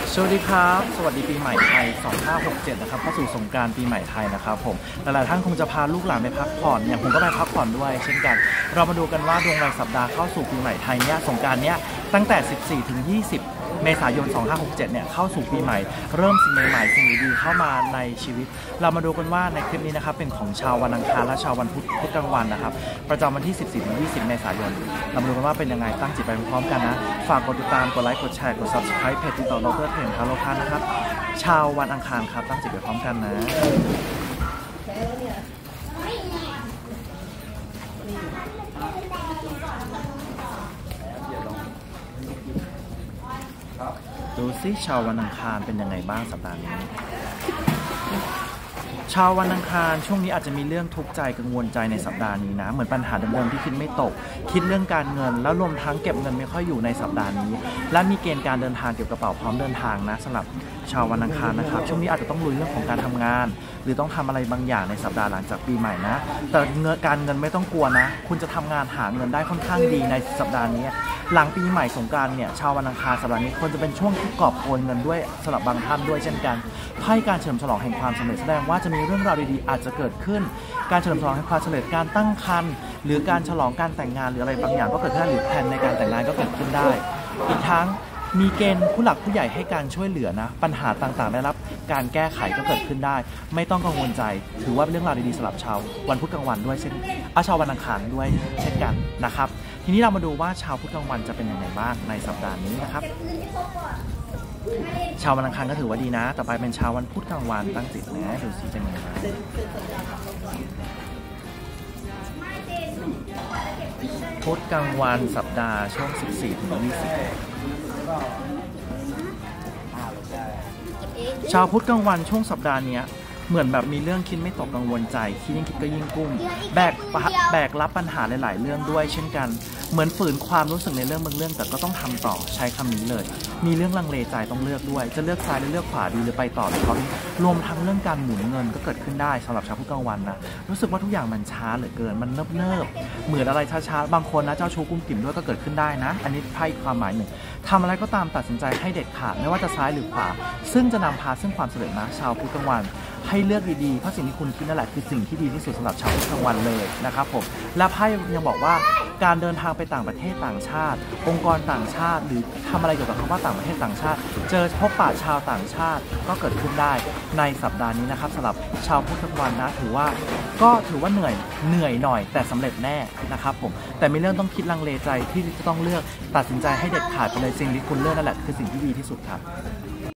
สวัสดีครับสวัสดีปีใหม่ไทย2567นะครับเข้าสู่สงกรานต์ปีใหม่ไทยนะครับผมหลายๆท่านคงจะพาลูกหลานไปพักผ่อนอย่างผมก็ไปพักผ่อนด้วยเช่นกันเรามาดูกันว่าดวงรายสัปดาห์เข้าสู่ปีใหม่ไทยเนี่ยสงกรานต์เนี้ยตั้งแต่14ถึง20เมษายน2567เนี่ยเข้าสู่ปีใหม่เริ่มสิ่งใหม่ๆสิ่งดีๆเข้ามาในชีวิตเรามาดูกันว่าในคลิปนี้นะครับเป็นของชาววันอังคารและชาววันพุธกลางวันนะครับประจำวันที่14ถึง20เมษายนเรามาดูกันว่าเป็นยังไงตั้งจิตไปพร้อมกันนะฝากกดติดตามกดไลค์กดแชร์กด Subscribe เพจติดต่อดร.เทนทาโลคันนะครับชาววันอังคารครับตั้งจิตไปพร้อมกันนะดูซิชาววันอังคารเป็นยังไงบ้างสัปดาห์นี้ชาววันอังคารช่วงนี้อาจจะมีเรื่องทุกข์ใจกังวลใจในสัปดาห์นี้นะเหมือนปัญหาเดิมๆที่คิดไม่ตกคิดเรื่องการเงินแล้วรวมทั้งเก็บเงินไม่ค่อยอยู่ในสัปดาห์นี้และมีเกณฑ์การเดินทางเกี่ยวกับกระเป๋าพร้อมเดินทางนะสำหรับชาววันอังคารนะครับช่วงนี้อาจจะต้องลุยเรื่องของการทำงานหรือต้องทำอะไรบางอย่างในสัปดาห์หลังจากปีใหม่นะแต่การเงินไม่ต้องกลัวนะคุณจะทำงานหาเงินได้ค่อนข้างดีในสัปดาห์นี้หลังปีใหม่สงกรานต์เนี่ยชาววันอังคารสัปดาห์นี้ควรจะเป็นช่วงที่กอบโกยเงินด้วยสำหรับบางท่านด้วยเช่นกันไพ่การเฉลิมฉลองแห่งความสำเร็จแสดงว่าจะมีเรื่องราวดีๆอาจจะเกิดขึ้นการเฉลิมฉลองแห่งความสำเร็จการตั้งครรภ์หรือการฉลองการแต่งงานหรืออะไรบางอย่างก็เกิดขึ้นหรือแผนในการแต่งงานก็เกิดขึ้นได้อีกทั้งมีเกณฑ์ผู้หลักผู้ใหญ่ให้การช่วยเหลือนะปัญหาต่างๆได้รับการแก้ไขก็เกิดขึ้นได้ไม่ต้องกังวลใจถือว่าเป็นเรื่องราวดีๆสำหรับชาววันพุธกลางวันด้วยเช่นชาววันอังคารด้วยเช่นกันนะครับทีนี้เรามาดูว่าชาวพุธกลางวันจะเป็นยังไงบ้างในสัปดาห์นี้นะครับชาววันอังคารก็ถือว่าดีนะต่อไปเป็นชาววันพุธกลางวันตั้งจิตนะดูสิเป็นยังไงบ้างพุธกลางวันสัปดาห์ช่วง14ถึง20ชาวพุธกลางวันช่วงสัปดาห์นี้เหมือนแบบมีเรื่องคิดไม่ตกกังวลใจคิดยิ่งคิดก็ยิ่งกุ้มแบกรับปัญหาหลายๆเรื่องด้วยเช่นกันเหมือนฝืนความรู้สึกในเรื่องบางเรื่องแต่ก็ต้องทำต่อใช้คำนี้เลยมีเรื่องลังเลใจต้องเลือกด้วยจะเลือกซ้ายหรือเลือกขวาดีหรือไปต่อหรือเขารวมทั้งเรื่องการหมุนเงินก็เกิดขึ้นได้สำหรับชาวพุธกลางวันนะรู้สึกว่าทุกอย่างมันช้าเหลือเกินมันเนิบเหมือนอะไรช้าๆบางคนนะเจ้าชู้กุ้มกิ่มด้วยก็เกิดขึ้นได้นะอันนี้ไพ่ความหมายหนึ่งทำอะไรก็ตามตัดสินใจให้เด็ดขาดไม่ว่าจะซ้ายหรือขวาซึ่งจะนำพาซึ่งความสำเร็จนะชาวพุธกลางวันให้เลือกดีๆเพราะสิ่งที่คุณคิดนั่นแหละคือสิ่งที่ดีที่สุดสำหรับชาวพุธกลางวันเลยนะครับผมและไพ่ยังบอกว่าการเดินทางไปต่างประเทศต่างชาติองค์กรต่างชาติหรือทำอะไรเกี่ยวกับคำว่าต่างประเทศต่างชาติเจอพบปะชาวต่างชาติก็เกิดขึ้นได้ในสัปดาห์นี้นะครับสำหรับชาวพุธกลางวันนะถือว่าเหนื่อยหน่อยแต่สำเร็จแน่นะครับผมแต่มีเรื่องต้องคิดลังเลใจที่จะต้องเลือกตัดสินใจให้เด็ดขาดไปเลยสิ่งที่คุณเลือกนั่นแหละคือสิ่งที่ดีที่สุดครับ